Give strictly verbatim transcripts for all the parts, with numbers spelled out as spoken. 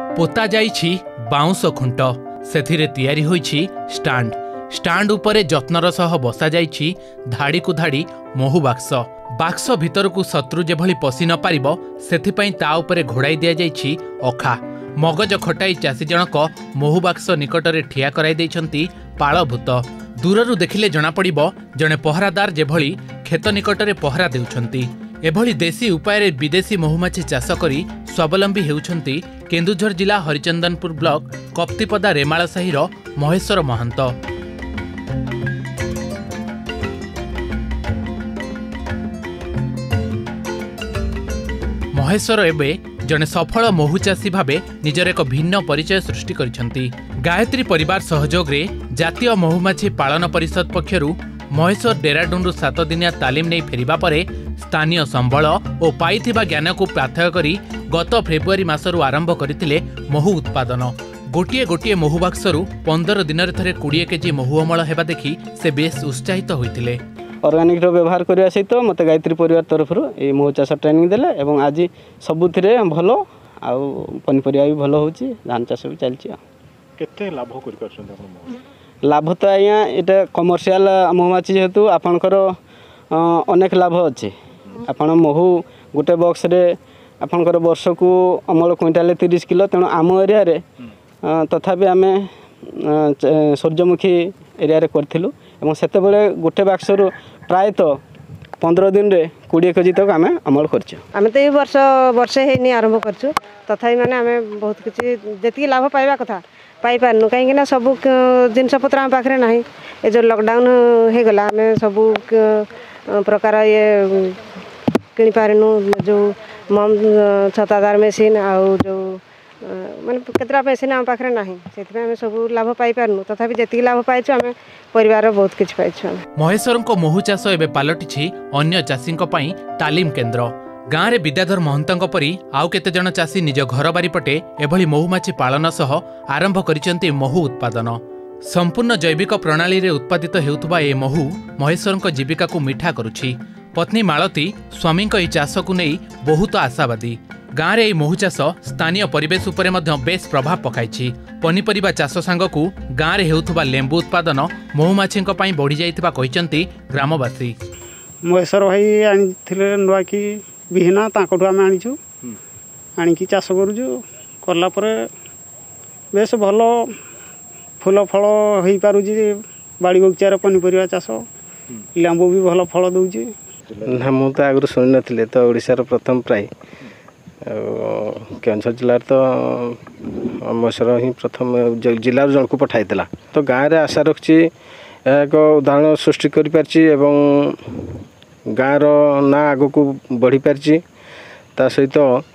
पोता जाइछि बाउंस खुंट सेथिरे तैयारी होइछि स्टांड स्टांड उपरे जत्नर सह बसा जाइछि धाड़ी को धाड़ी महू बाक्स बाक्स भितर को शत्रु जेभली पशि न पारिबो सेथिपई ता उपरे घोड़ाई दिया जाइछि अखा मगज खटाई चाषी जनक महू बाक्स निकटरे ठिया कराई दैछंती पाळभूत दूररू देखिले जना पड़िबो जणे पहरादार जेभली खेत निकटरे पहरा देउछंती एभली देशी उपाय विदेशी महुमाछी चाष करी स्वावलंबी हेउछंती केन्दुझर जिला हरिचंदनपुर ब्लॉक कप्तिपदा रेमाल साहिर महेश्वर महंत। महेश्वर एबे जने सफल महू चाषी भावे निजर एक भिन्न परिचय सृष्टि करिसंती। गायत्री परिवार सहयोग रे जातीय महुमाछी पालन परिषद पक्षरु महेश्वर डेराडून सात दिनिया तालीम नहीं फेरिबा परे स्थानीय संबल और पाइथिबा ज्ञान को प्राथय करी गत फेब्रुआरी मासरु आरंभ करथिले महू उत्पादन। गोटिए गोटिए महू बाक्सरु पंदर दिन रे बीस केजी महू अमल हेबा देखि से बेस उत्साहित होइथिले। ऑर्गेनिक रो व्यवहार करिया सहित मते गायत्री परिवार तरफ ए महू चाष ट्रेनिंग देले एवं आज सबुथिरे भलो आ पनिपरिया भी भलो होची धान चाष भी चलची। केते लाभ करि करछन आपण? लाभ तो आज्ञा ये कमर्शियल महुमाछी जेहेतु आपणकर अनेक लाभ अच्छे आपण महू गोटे बॉक्स रे आपणकर वर्ष को अमल क्विंटाल तीस किलो तेणु आम एरिया रे तथापि आम सूर्यमुखी एरिया रे करथिलु एवं सेते बेले गोटे बाक्स रु प्रायतः पंद्रह दिन रे बीस केजी तक आम अमल करछु। आम तो ये वर्ष वर्षे हेनी आरंभ करछु तथापि माने आम बहुत किछि जेति लाभ पाइबा कथा पाई पारनु कहीं सब जिनस पत्र आम पाखे ना ये जो लॉकडाउन हो गला आम सब प्रकार ये कि पारनु जो मम छतादार मेसीन आउ जो माने केतरा मेसीन आम पाखे ना से आम सब लाभ पाई पारनु तथापि जेति लाभ पाइछु आम परिवार बहुत किछि पाइछु। महेश्वर को महू चाष एबे पालटिछि अन्य चाषी पई तालीम केन्द्र। गाँव में विद्याधर महंतों परी आउ केते जन चाषी निज घर बारीपटे एभली महुमाछी पालन सह आरंभ करिसेंती महू उत्पादन। संपूर्ण जैविक प्रणाली रे उत्पादित हेउथबा ए महू महेश्वर जीविका को मिठा करुछि। पत्नी मालती स्वामी को चाष को नहीं बहुत आशावादी। गाँव में महू चाष स्थानीय परिवेश उपरे मध्य बेस प्रभाव पकाइछि। पनिपरिबा चाष सांगकु गाँव में हेउथबा लेंबू उत्पादन महुमाछी पई बढ़ी जाइथिबा कहिसेंती ग्रामवासी। महेश्वर भाई आनिथिले नुआ की विहीना ताकठू आम आनीचु आणिकी चाष करूँ कलापर बेस भल फूल फल हो पारुची बाड़ी बगीचार पनीपरिया चाष लेंबू भी भल फल दूची ना मु तो आगु शुणी नी तो ओडिशार प्रथम प्राय केन्दुझर जिलार तो महेश्वर ही प्रथम जिलार जन को पठाइला तो गाँव में आशा रखी एक उदाहरण सृष्टि कर गाँव ना आग को बढ़ी पारी ता सहित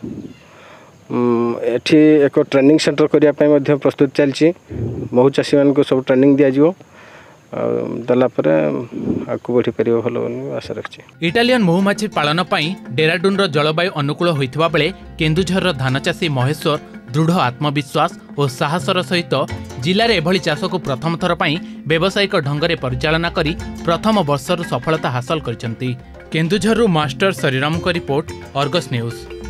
एठी एक ट्रेनिंग सेंटर करने प्रस्तुत चलती महू चाषी मान को सब ट्रेनिंग दिज्व दलापर आगे बढ़ी पार भल आशा रखी। इटालियन महुमाछी पालन पई डेराडून जलवायु अनुकूल होइथिबा बेले केन्दुझर धान चाषी महेश्वर दृढ़ आत्मविश्वास और साहसर सहित जिले में एभली चाष को प्रथम थर पई व्यावसायिक ढंग से परिचालना करी प्रथम वर्षर सफलता हासिल करिसेंती। केन्दुझरु मास्टर श्रीराम को रिपोर्ट, अर्गस न्यूज।